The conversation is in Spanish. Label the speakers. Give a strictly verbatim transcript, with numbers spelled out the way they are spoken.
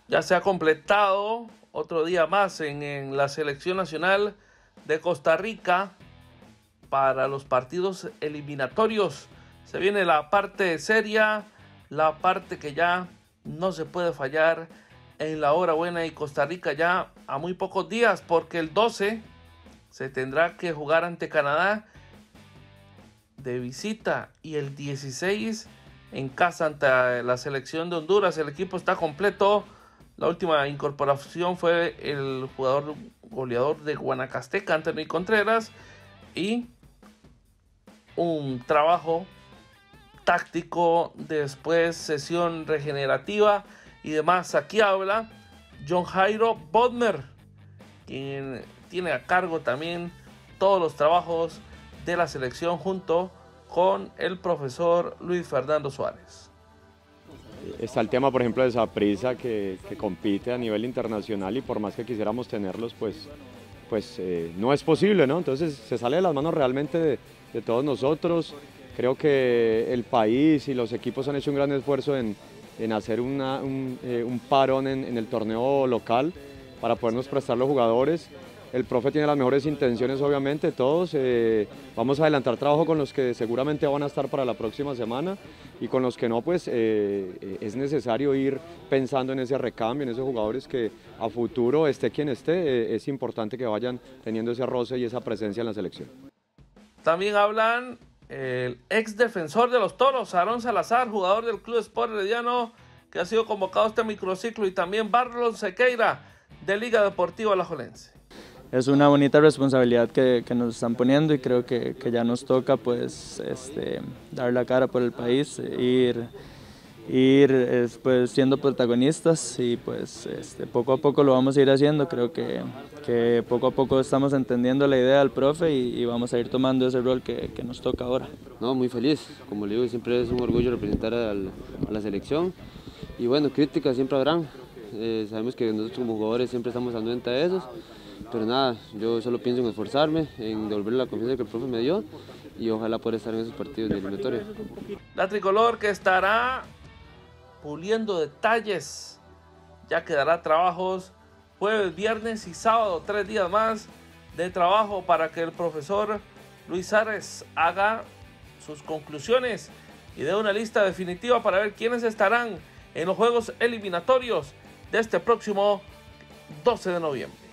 Speaker 1: Ya se ha completado otro día más en, en la selección nacional de Costa Rica para los partidos eliminatorios. Se viene la parte seria, la parte que ya no se puede fallar en la hora buena, y Costa Rica ya a muy pocos días, porque el doce se tendrá que jugar ante Canadá de visita y el dieciséis en casa ante la selección de Honduras. El equipo está completo. La última incorporación fue el jugador goleador de Guanacasteca, Anthony Contreras, y un trabajo táctico, después sesión regenerativa y demás. Aquí habla John Jairo Bodmer, quien tiene a cargo también todos los trabajos de la selección junto con el profesor Luis Fernando Suárez.
Speaker 2: Está el tema, por ejemplo, de Saprissa, que, que compite a nivel internacional, y por más que quisiéramos tenerlos, pues, pues eh, no es posible, ¿no? Entonces se sale de las manos realmente de, de todos nosotros. Creo que el país y los equipos han hecho un gran esfuerzo en, en hacer una, un, eh, un parón en, en el torneo local para podernos prestar los jugadores. El profe tiene las mejores intenciones, obviamente, todos. Eh, vamos a adelantar trabajo con los que seguramente van a estar para la próxima semana, y con los que no, pues eh, es necesario ir pensando en ese recambio, en esos jugadores que a futuro, esté quien esté, eh, es importante que vayan teniendo ese roce y esa presencia en la selección.
Speaker 1: También hablan el ex defensor de los Toros, Aarón Salazar, jugador del Club Sport Herediano, que ha sido convocado a este microciclo, y también Barlos Sequeira, de Liga Deportiva Alajuelense.
Speaker 3: Es una bonita responsabilidad que, que nos están poniendo, y creo que, que ya nos toca, pues, este, dar la cara por el país, ir, ir pues, siendo protagonistas, y pues este, poco a poco lo vamos a ir haciendo. Creo que, que poco a poco estamos entendiendo la idea del profe, y, y vamos a ir tomando ese rol que, que nos toca ahora.
Speaker 4: No, muy feliz, como le digo, siempre es un orgullo representar al, a la selección, y bueno, críticas siempre habrán. Eh, sabemos que nosotros como jugadores siempre estamos anuentes a esos, pero nada, yo solo pienso en esforzarme, en devolverle la confianza que el profe me dio, y ojalá poder estar en esos partidos de eliminatoria.
Speaker 1: La tricolor, que estará puliendo detalles, ya que dará trabajos jueves, viernes y sábado, tres días más de trabajo para que el profesor Luis Suárez haga sus conclusiones y dé una lista definitiva para ver quiénes estarán en los juegos eliminatorios de este próximo doce de noviembre.